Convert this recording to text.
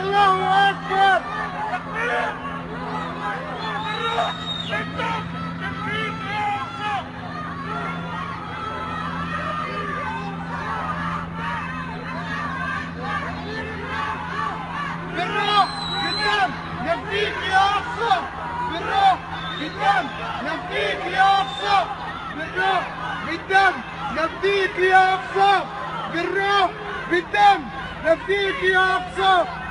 الله اكبر. بالروح بالدم نفديك يا اقصى، بالروح بالدم نفديك يا اقصى، بالروح بالدم نفديك يا اقصى، بالروح بالدم نفديك يا اقصى.